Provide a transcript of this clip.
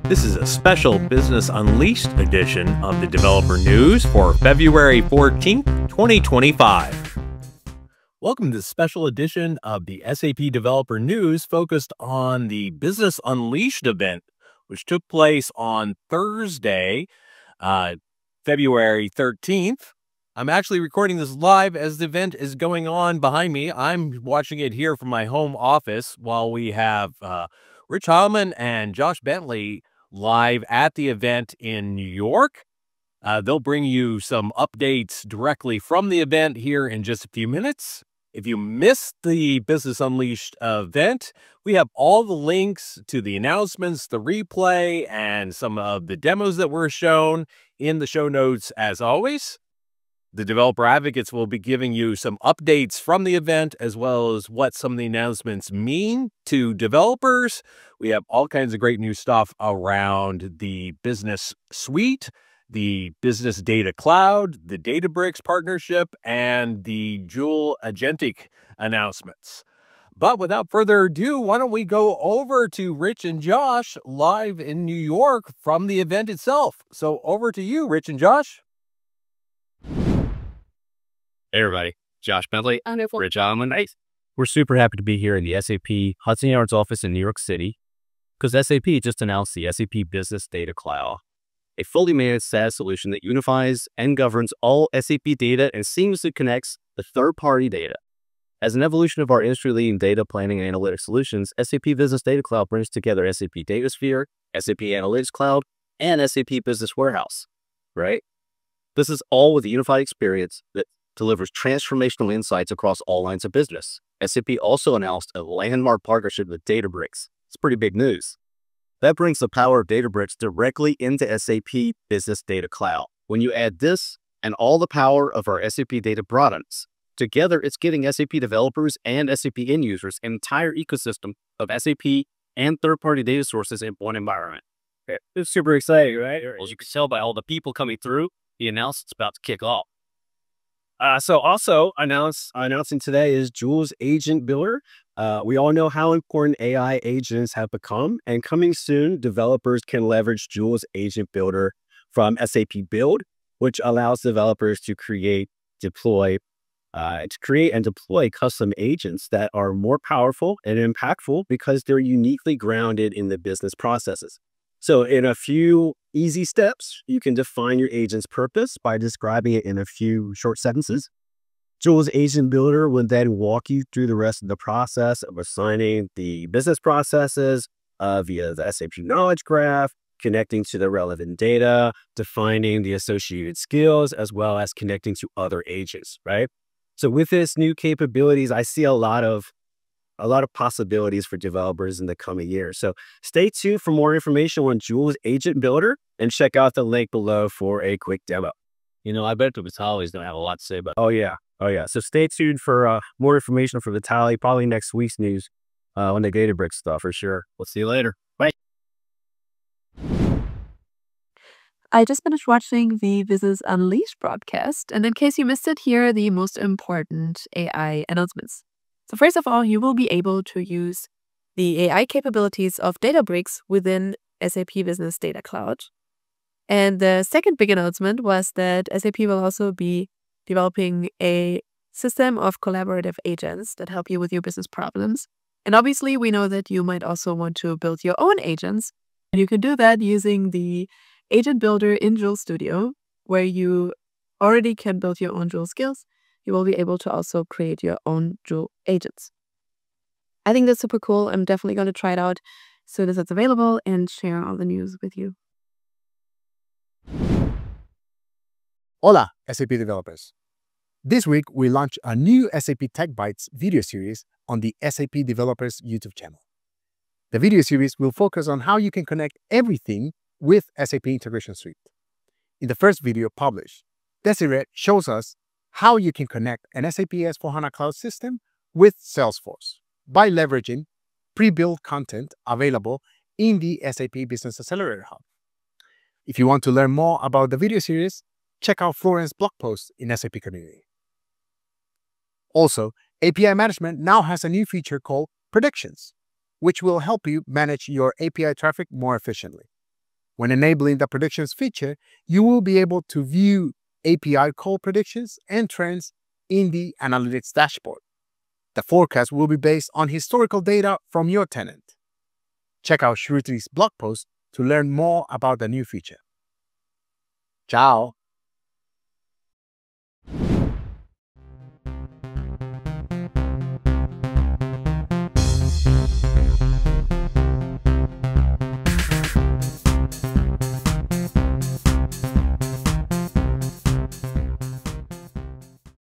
This is a special Business Unleashed edition of the Developer News for February 14th, 2025. Welcome to the special edition of the SAP Developer News focused on the Business Unleashed event, which took place on Thursday, February 13th. I'm actually recording this live as the event is going on behind me. I'm watching it here from my home office while we have Rich Heilman and Josh Bentley live at the event in New York. They'll bring you some updates directly from the event here in just a few minutes. If you missed the Business Unleashed event, we have all the links to the announcements, the replay, and some of the demos that were shown in the show notes as always. The developer advocates will be giving you some updates from the event, as well as what some of the announcements mean to developers. We have all kinds of great new stuff around the Business Suite, the Business Data Cloud, the Databricks partnership, and the Joule Agentic announcements. But without further ado, why don't we go over to Rich and Josh live in New York from the event itself. So over to you, Rich and Josh. Hey everybody, Josh Bentley, Rich Heilman. We're super happy to be here in the SAP Hudson Yards office in New York City because SAP just announced the SAP Business Data Cloud, a fully managed SaaS solution that unifies and governs all SAP data and seamlessly connects the third-party data. As an evolution of our industry-leading data planning and analytics solutions, SAP Business Data Cloud brings together SAP DataSphere, SAP Analytics Cloud, and SAP Business Warehouse, right? This is all with a unified experience that delivers transformational insights across all lines of business. SAP also announced a landmark partnership with Databricks. It's pretty big news. That brings the power of Databricks directly into SAP Business Data Cloud. When you add this and all the power of our SAP data products, together it's getting SAP developers and SAP end users an entire ecosystem of SAP and third-party data sources in one environment. It's super exciting, right? As you can tell by all the people coming through, the announcement's about to kick off. So also announcing today is Joule's Agent Builder. We all know how important AI agents have become, and coming soon, developers can leverage Joule's Agent Builder from SAP Build, which allows developers to create and deploy custom agents that are more powerful and impactful because they're uniquely grounded in the business processes. So in a few easy steps, you can define your agent's purpose by describing it in a few short sentences. Joule's Agent Builder will then walk you through the rest of the process of assigning the business processes via the SAP Knowledge Graph, connecting to the relevant data, defining the associated skills, as well as connecting to other agents, right? So with this new capabilities, I see a lot of possibilities for developers in the coming years. So stay tuned for more information on Joule's Agent Builder and check out the link below for a quick demo. You know, I bet Vitaly is going to have a lot to say about it. Oh yeah. So stay tuned for more information from Vitaly, probably next week's news on the Databricks stuff for sure. We'll see you later. Bye. I just finished watching the Business Unleashed broadcast, and in case you missed it, here are the most important AI announcements. So first of all, you will be able to use the AI capabilities of Databricks within SAP Business Data Cloud. And the second big announcement was that SAP will also be developing a system of collaborative agents that help you with your business problems. And obviously, we know that you might also want to build your own agents. And you can do that using the Agent Builder in Joule Studio, where you already can build your own Joule skills. You will be able to also create your own Joule agents. I think that's super cool. I'm definitely going to try it out as soon as it's available and share all the news with you. Hola, SAP developers. This week, we launched a new SAP Tech Bytes video series on the SAP Developers YouTube channel. The video series will focus on how you can connect everything with SAP Integration Suite. In the first video published, Desiree shows us how you can connect an SAP S/4HANA Cloud system with Salesforce by leveraging pre-built content available in the SAP Business Accelerator Hub. If you want to learn more about the video series, check out Florian's blog post in SAP Community. Also, API Management now has a new feature called Predictions, which will help you manage your API traffic more efficiently. When enabling the predictions feature, you will be able to view API call predictions and trends in the analytics dashboard. The forecast will be based on historical data from your tenant. Check out Shrutri's blog post to learn more about the new feature. Ciao!